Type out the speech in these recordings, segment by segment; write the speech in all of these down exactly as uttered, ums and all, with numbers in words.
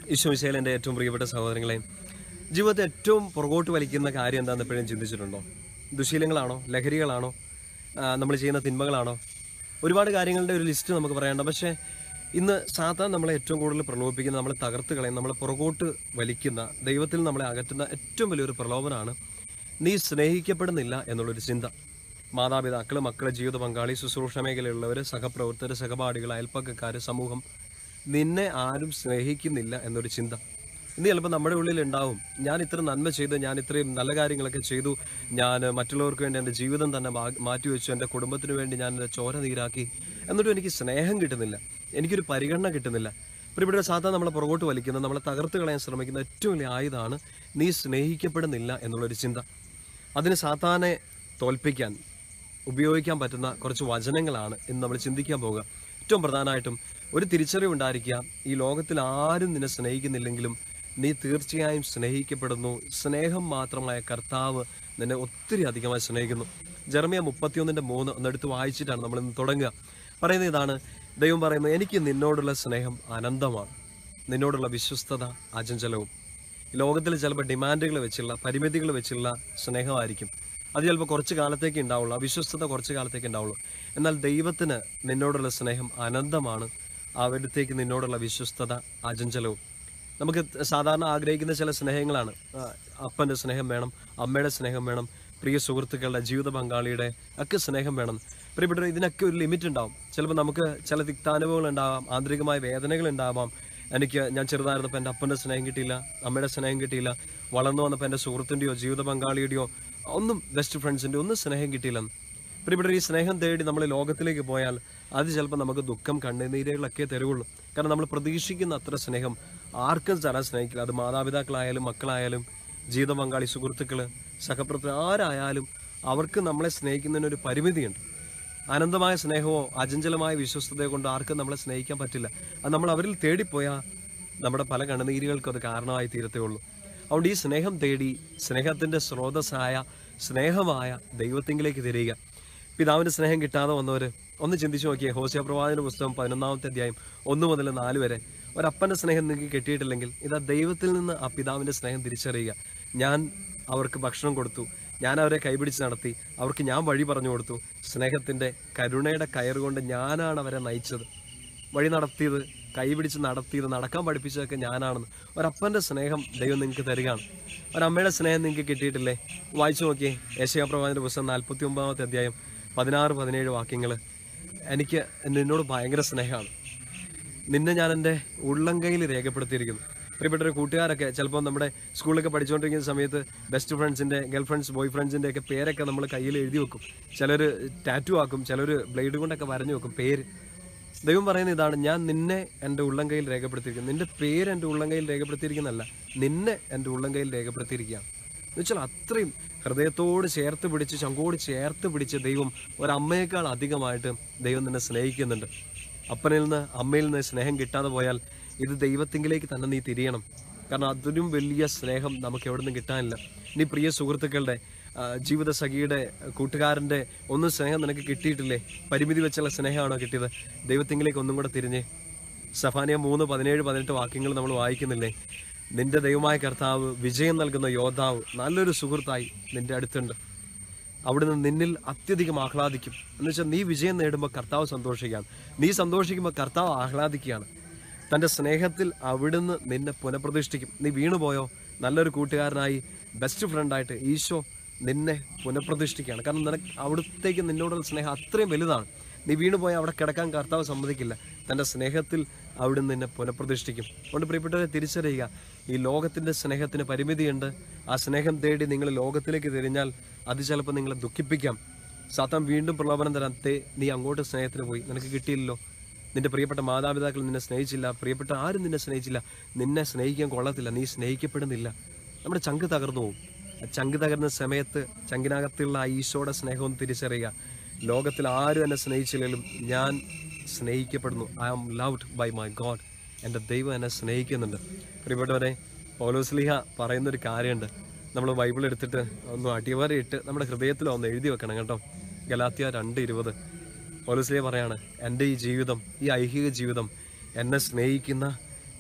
ഈശോമിശിഹായിൽ എൻ്റെ ഏറ്റവും പ്രിയപ്പെട്ട സഹോദരങ്ങളെ, ജീവിതത്തെ ഏറ്റവും പുറകോട്ട് വലിക്കുന്ന കാര്യം എന്താണെന്ന് എപ്പോഴും ചിന്തിച്ചിട്ടുണ്ടോ? ദുശീലങ്ങളാണോ? ലഹരികളാണോ? നമ്മൾ ചെയ്യുന്ന തിന്മകളാണോ? ഒരുപാട് കാര്യങ്ങളുടെ ഒരു ലിസ്റ്റ് നമുക്ക് പറയേണ്ട. പക്ഷേ ഇന്ന് സാത്താൻ നമ്മളെ ഏറ്റവും കൂടുതൽ പ്രലോഭിപ്പിക്കുന്ന, നമ്മളെ തകർത്ത് കളയുന്ന, നമ്മളെ പുറകോട്ട് വലിക്കുന്ന, ദൈവത്തിൽ നമ്മളെ അകറ്റുന്ന ഏറ്റവും വലിയൊരു പ്രലോഭനമാണ് നീ സ്നേഹിക്കപ്പെടുന്നില്ല എന്നുള്ളൊരു ചിന്ത. മാതാപിതാക്കൾ, മക്കളെ, ജീവിത പങ്കാളി, ശുശ്രൂഷ മേഖലയുള്ളവർ, സഹപ്രവർത്തകർ, സഹപാഠികൾ, അയൽപ്പക്കക്കാർ, സമൂഹം, നിന്നെ ആരും സ്നേഹിക്കുന്നില്ല എന്നൊരു ചിന്ത ഇന്ന് ചിലപ്പോൾ നമ്മുടെ ഉള്ളിൽ ഉണ്ടാവും. ഞാൻ ഇത്ര നന്മ ചെയ്ത്, ഞാൻ ഇത്രയും നല്ല കാര്യങ്ങളൊക്കെ ചെയ്തു, ഞാൻ മറ്റുള്ളവർക്ക് വേണ്ടി എൻ്റെ ജീവിതം തന്നെ മാറ്റിവെച്ചു, എൻ്റെ കുടുംബത്തിന് വേണ്ടി ഞാൻ എൻ്റെ ചോര നീരാക്കി, എന്നിട്ടും എനിക്ക് സ്നേഹം കിട്ടുന്നില്ല, എനിക്കൊരു പരിഗണന കിട്ടുന്നില്ല. ഇവിടെ സാധാരണ നമ്മളെ പുറകോട്ട് വലിക്കുന്ന, നമ്മളെ തകർത്ത് കളയാൻ ശ്രമിക്കുന്ന ഏറ്റവും വലിയ ആയുധമാണ് നീ സ്നേഹിക്കപ്പെടുന്നില്ല എന്നുള്ളൊരു ചിന്ത. അതിന് സാത്താനെ തോൽപ്പിക്കാൻ ഉപയോഗിക്കാൻ പറ്റുന്ന കുറച്ച് വചനങ്ങളാണ് ഇന്ന് നമ്മൾ ചിന്തിക്കാൻ പോകുക. ഏറ്റവും പ്രധാനമായിട്ടും ഒരു തിരിച്ചറിവ് ഉണ്ടായിരിക്കുക, ഈ ലോകത്തിൽ ആരും നിന്നെ സ്നേഹിക്കുന്നില്ലെങ്കിലും നീ തീർച്ചയായും സ്നേഹിക്കപ്പെടുന്നു. സ്നേഹം മാത്രമായ കർത്താവ് നിന്നെ ഒത്തിരി അധികമായി സ്നേഹിക്കുന്നു. ജെറമ്യ മുപ്പത്തിയൊന്നിൻ്റെ മൂന്ന് ഒന്നെടുത്ത് വായിച്ചിട്ടാണ് നമ്മൾ ഇന്ന് തുടങ്ങുക. പറയുന്നത് ഇതാണ്, ദൈവം പറയുന്നത്, എനിക്ക് നിന്നോടുള്ള സ്നേഹം അനന്തമാണ്, നിന്നോടുള്ള വിശ്വസ്തത അചഞ്ചലവും. ലോകത്തിൽ ചിലപ്പോൾ ഡിമാൻഡുകൾ വെച്ചുള്ള, പരിമിതികൾ വെച്ചുള്ള സ്നേഹമായിരിക്കും. അത് ചിലപ്പോൾ കുറച്ച് കാലത്തേക്ക് ഉണ്ടാവുള്ളൂ, അവിശ്വസ്തത കുറച്ച് കാലത്തേക്ക് ഉണ്ടാവുള്ളൂ. എന്നാൽ ദൈവത്തിന് നിന്നോടുള്ള സ്നേഹം അനന്തമാണ്, അവിടത്തേക്ക് നിന്നോടുള്ള വിശ്വസ്തത അചഞ്ചലവും. നമുക്ക് സാധാരണ ആഗ്രഹിക്കുന്ന ചില സ്നേഹങ്ങളാണ്. അപ്പൻ്റെ സ്നേഹം വേണം, അമ്മയുടെ സ്നേഹം വേണം, പ്രിയ സുഹൃത്തുക്കളുടെ, ജീവിത പങ്കാളിയുടെ ഒക്കെ സ്നേഹം വേണം. പ്രിയപ്പെട്ടവർ, ഇതിനൊക്കെ ഒരു ലിമിറ്റ് ഉണ്ടാവും. ചിലപ്പോൾ നമുക്ക് ചില തിക്താനുഭവങ്ങൾ ഉണ്ടാവാം, ആന്തരികമായ വേദനകൾ ഉണ്ടാവാം. എനിക്ക് ഞാൻ ചെറുതായിരുന്നപ്പോൾ എൻ്റെ അപ്പൻ്റെ സ്നേഹം കിട്ടിയില്ല, അമ്മയുടെ സ്നേഹം കിട്ടിയില്ല, വളർന്നു വന്നപ്പോൾ എൻ്റെ സുഹൃത്തിൻ്റെയോ ജീവിത പങ്കാളിയുടെയോ ഒന്നും, ബെസ്റ്റ് ഫ്രണ്ട്സിൻ്റെ ഒന്നും സ്നേഹം കിട്ടിയില്ലെന്ന്. പ്രിയപ്പെട്ടവർ, ഈ സ്നേഹം തേടി നമ്മൾ ലോകത്തിലേക്ക് പോയാൽ അത് ചിലപ്പോൾ നമുക്ക് ദുഃഖം, കണ്ണുനീരുകളൊക്കെ തരുള്ളൂ. കാരണം നമ്മൾ പ്രതീക്ഷിക്കുന്ന അത്ര സ്നേഹം ആർക്കും തരാൻ സ്നേഹിക്കില്ല. അത് മാതാപിതാക്കളായാലും, മക്കളായാലും, ജീവിത പങ്കാളി, സുഹൃത്തുക്കൾ, സഹപ്രവർത്തകർ, ആരായാലും അവർക്ക് നമ്മളെ സ്നേഹിക്കുന്നതിനൊരു പരിമിതിയുണ്ട്. അനന്തമായ സ്നേഹമോ അചഞ്ചലമായ വിശ്വസ്തതയോ കൊണ്ട് ആർക്കും നമ്മളെ സ്നേഹിക്കാൻ പറ്റില്ല. അത് നമ്മൾ അവരിൽ തേടിപ്പോയാൽ നമ്മുടെ പല കണ്ണുനീരുകൾക്കും അത് കാരണമായി തീരത്തേ ഉള്ളൂ. അതുകൊണ്ട് ഈ സ്നേഹം തേടി സ്നേഹത്തിൻ്റെ സ്രോതസ്സായ, സ്നേഹമായ ദൈവത്തിങ്കിലേക്ക് തിരിയുക. പിതാവിൻ്റെ സ്നേഹം കിട്ടാതെ വന്നവർ ഒന്ന് ചിന്തിച്ചു നോക്കിയേ. ഹോശേയ പ്രവാചകന്റെ പുസ്തകം പതിനൊന്നാമത്തെ അധ്യായം ഒന്ന് മുതൽ നാല് വരെ. ഒരപ്പൻ്റെ സ്നേഹം നിങ്ങൾക്ക് കിട്ടിയിട്ടില്ലെങ്കിൽ ഇതാ ദൈവത്തിൽ നിന്ന് ആ പിതാവിൻ്റെ സ്നേഹം തിരിച്ചറിയുക. ഞാൻ അവർക്ക് ഭക്ഷണം കൊടുത്തു, ഞാൻ അവരെ കൈപിടിച്ച് നടത്തി, അവർക്ക് ഞാൻ വഴി പറഞ്ഞു കൊടുത്തു. സ്നേഹത്തിൻ്റെ കരുണയുടെ കയറുകൊണ്ട് ഞാനാണ് അവരെ നയിച്ചത്, വഴി നടത്തിയത്, കൈപിടിച്ച് നടത്തിയത്, നടക്കാൻ പഠിപ്പിച്ചതൊക്കെ ഞാനാണെന്ന്. ഒരപ്പൻ്റെ സ്നേഹം ദൈവം നിങ്ങൾക്ക് തരികയാണ്. ഒരമ്മയുടെ സ്നേഹം നിങ്ങൾക്ക് കിട്ടിയിട്ടില്ലേ? വായിച്ചു നോക്കിയേ. യെശയ്യാ പ്രവാചകന്റെ പുസ്തകം നാൽപ്പത്തി ഒമ്പതാമത്തെ അധ്യായം പതിനാറ് പതിനേഴ് വാക്യങ്ങൾ. എനിക്ക് നിന്നോട് ഭയങ്കര സ്നേഹമാണ്, നിന്നെ ഞാൻ എൻ്റെ ഉള്ളംകൈയിൽ രേഖപ്പെടുത്തിയിരിക്കുന്നു. പ്രിയപ്പെട്ട കൂട്ടുകാരൊക്കെ ചിലപ്പോൾ നമ്മുടെ സ്കൂളിലൊക്കെ പഠിച്ചുകൊണ്ടിരിക്കുന്ന സമയത്ത് ബെസ്റ്റ് ഫ്രണ്ട്സിൻ്റെ, ഗേൾ ഫ്രണ്ട്സ്, ബോയ് ഫ്രണ്ട്സിൻ്റെ ഒക്കെ പേരൊക്കെ നമ്മൾ കയ്യിൽ എഴുതി വെക്കും. ചിലർ ടാറ്റു ആക്കും, ചിലർ ബ്ലേഡ് കൊണ്ടൊക്കെ വരഞ്ഞു വെക്കും പേര്. ദൈവം പറയുന്ന ഇതാണ്, ഞാൻ നിന്നെ എൻ്റെ ഉള്ളംകൈയിൽ രേഖപ്പെടുത്തിയിരിക്കുന്നു. നിൻ്റെ പേര് എൻ്റെ ഉള്ളംകൈയിൽ രേഖപ്പെടുത്തിയിരിക്കുന്നതല്ല, നിന്നെ എൻ്റെ ഉള്ളംകൈയിൽ രേഖപ്പെടുത്തിയിരിക്കുകയാണ്. എന്ന് വെച്ചാൽ അത്രയും ഹൃദയത്തോട് ചേർത്ത് പിടിച്ച്, ചങ്കോട് ചേർത്ത് പിടിച്ച് ദൈവം ഒരമ്മയേക്കാൾ അധികമായിട്ട് ദൈവം നിന്നെ സ്നേഹിക്കുന്നുണ്ട്. അപ്പനിൽ നിന്ന്, അമ്മയിൽ നിന്ന് സ്നേഹം കിട്ടാതെ പോയാൽ ഇത് ദൈവത്തിങ്കിലേക്ക് തന്നെ നീ തിരിയണം. കാരണം അതിലും വലിയ സ്നേഹം നമുക്ക് എവിടെ നിന്നും കിട്ടാനില്ല. നീ പ്രിയ സുഹൃത്തുക്കളുടെ, ജീവിത സഖിയുടെ, കൂട്ടുകാരൻ്റെ ഒന്നും സ്നേഹം നിനക്ക് കിട്ടിയിട്ടില്ലേ? പരിമിതി വെച്ചുള്ള സ്നേഹമാണോ കിട്ടിയത്? ദൈവത്തിങ്കിലേക്ക് ഒന്നും കൂടെ തിരിഞ്ഞ് സഫാനിയ മൂന്ന് പതിനേഴ് പതിനെട്ട് വാക്യങ്ങൾ നമ്മൾ വായിക്കുന്നില്ലേ? നിന്റെ ദൈവമായ കർത്താവ്, വിജയം നൽകുന്ന യോദ്ധാവ്, നല്ലൊരു സുഹൃത്തായി നിന്റെ അടുത്തുണ്ട്. അവിടുന്ന് നിന്നിൽ അത്യധികം ആഹ്ലാദിക്കും. എന്ന് വെച്ചാൽ നീ വിജയം നേടുമ്പോൾ കർത്താവ് സന്തോഷിക്കുകയാണ്, നീ സന്തോഷിക്കുമ്പോൾ കർത്താവ് ആഹ്ലാദിക്കുകയാണ്. തൻ്റെ സ്നേഹത്തിൽ അവിടുന്ന് നിന്നെ പുനഃപ്രതിഷ്ഠിക്കും. നീ വീണുപോയോ? നല്ലൊരു കൂട്ടുകാരനായി, ബെസ്റ്റ് ഫ്രണ്ടായിട്ട് ഈശോ നിന്നെ പുനഃപ്രതിഷ്ഠിക്കുകയാണ്. കാരണം നിനക്ക് അവിടത്തേക്ക് നിന്നോടുള്ള സ്നേഹം അത്രയും വലുതാണ്. നീ വീണുപോയാൽ അവിടെ കിടക്കാൻ കർത്താവ് സമ്മതിക്കില്ല. തൻ്റെ സ്നേഹത്തിൽ അവിടുന്ന് നിന്നെ പുനഃപ്രതിഷ്ഠിക്കും. അതുകൊണ്ട് പ്രിയപ്പെട്ടവരെ തിരിച്ചറിയുക, ഈ ലോകത്തിൻ്റെ സ്നേഹത്തിന് പരിമിതിയുണ്ട്. ആ സ്നേഹം തേടി നിങ്ങൾ ലോകത്തിലേക്ക് തിരിഞ്ഞാൽ അത് ചിലപ്പോൾ നിങ്ങളെ ദുഃഖിപ്പിക്കാം. സാത്താൻ വീണ്ടും പ്രലോഭനം തരാൻ, തേ നീ അങ്ങോട്ട് സ്നേഹത്തിന് പോയി, നിനക്ക് കിട്ടിയില്ലല്ലോ, നിന്റെ പ്രിയപ്പെട്ട മാതാപിതാക്കൾ നിന്നെ സ്നേഹിച്ചില്ല, പ്രിയപ്പെട്ട ആരും നിന്നെ സ്നേഹിച്ചില്ല, നിന്നെ സ്നേഹിക്കാൻ കൊള്ളത്തില്ല, നീ സ്നേഹിക്കപ്പെടുന്നില്ല. നമ്മുടെ ചങ്ക് തകർന്നു പോകും. ചങ്ക് തകർന്ന സമയത്ത് ചങ്കിനകത്തുള്ള ആ ഈശോയുടെ സ്നേഹം തിരിച്ചറിയുക. ലോകത്തിൽ ആരും എന്നെ സ്നേഹിച്ചില്ലെങ്കിലും ഞാൻ സ്നേഹിക്കപ്പെടുന്നു. I am loved by my God. എൻ്റെ ദൈവം എന്നെ സ്നേഹിക്കുന്നുണ്ട്. പ്രിയപ്പെട്ടവരെ, പൗലോസ്ലീഹ പറയുന്നൊരു കാര്യമുണ്ട്. നമ്മൾ ബൈബിൾ എടുത്തിട്ട് ഒന്ന് അടിവരയിട്ട് നമ്മുടെ ഹൃദയത്തിൽ ഒന്ന് എഴുതി വെക്കണം കേട്ടോ. ഗലാത്യ രണ്ട് ഇരുപത് പൗലോസ്ലീഹ പറയാണ്, എൻ്റെ ഈ ജീവിതം, ഈ ഐഹിക ജീവിതം എന്നെ സ്നേഹിക്കുന്ന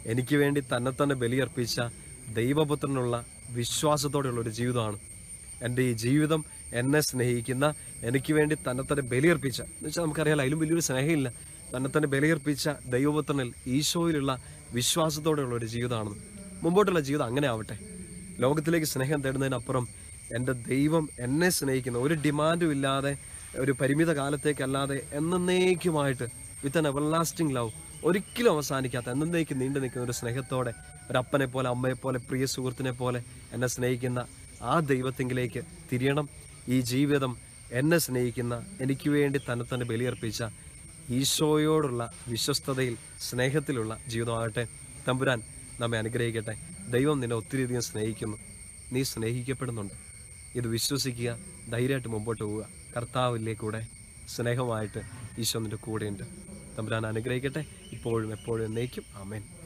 എനിക്ക് വേണ്ടി തന്നെ തന്നെ ബലിയർപ്പിച്ച ദൈവപുത്രനുള്ള വിശ്വാസത്തോടെയുള്ള ഒരു ജീവിതമാണ് എൻ്റെ ഈ ജീവിതം. എന്നെ സ്നേഹിക്കുന്ന, എനിക്ക് വേണ്ടി തന്നെ തന്നെ ബലിയർപ്പിച്ച, എന്ന് വെച്ചാൽ നമുക്കറിയാലോ അതിലും വലിയൊരു സ്നേഹമില്ല, തന്നെ തന്നെ ബലിയർപ്പിച്ച ദൈവപുത്രനിൽ ഈശോയിലുള്ള വിശ്വാസത്തോടെയുള്ള ഒരു ജീവിതമാണ്. മുമ്പോട്ടുള്ള ജീവിതം അങ്ങനെ ആവട്ടെ. ലോകത്തിലേക്ക് സ്നേഹം തേടുന്നതിനപ്പുറം എൻ്റെ ദൈവം എന്നെ സ്നേഹിക്കുന്ന, ഒരു ഡിമാൻഡും ഇല്ലാതെ, ഒരു പരിമിത കാലത്തേക്കല്ലാതെ എന്നേക്കുമായിട്ട്, വിത്ത് ആൻ എവർലാസ്റ്റിംഗ് ലവ്, ഒരിക്കലും അവസാനിക്കാത്ത എന്നേക്കും നീണ്ടു നിൽക്കുന്ന ഒരു സ്നേഹത്തോടെ, ഒരപ്പനെ പോലെ, അമ്മയെ പോലെ, പ്രിയ സുഹൃത്തിനെ പോലെ എന്നെ സ്നേഹിക്കുന്ന ആ ദൈവത്തെങ്കിലേക്ക് തിരിയണം. ഈ ജീവിതം എന്നെ സ്നേഹിക്കുന്ന, എനിക്ക് വേണ്ടി തന്നെ തന്നെ ബലിയർപ്പിച്ച ഈശോയോടുള്ള വിശ്വസ്തതയിൽ, സ്നേഹത്തിലുള്ള ജീവിതമാകട്ടെ. തമ്പുരാൻ നമ്മെ അനുഗ്രഹിക്കട്ടെ. ദൈവം നിന്നെ ഒത്തിരിയധികം സ്നേഹിക്കുന്നു. നീ സ്നേഹിക്കപ്പെടുന്നുണ്ട്. ഇത് വിശ്വസിക്കുക, ധൈര്യമായിട്ട് മുമ്പോട്ട് പോവുക. കർത്താവില്ലേ കൂടെ സ്നേഹമായിട്ട് ഈശോ നിൻ്റെ കൂടെയുണ്ട്. തമ്പുരാൻ അനുഗ്രഹിക്കട്ടെ, ഇപ്പോഴും എപ്പോഴും എന്നേക്കും. ആമേൻ.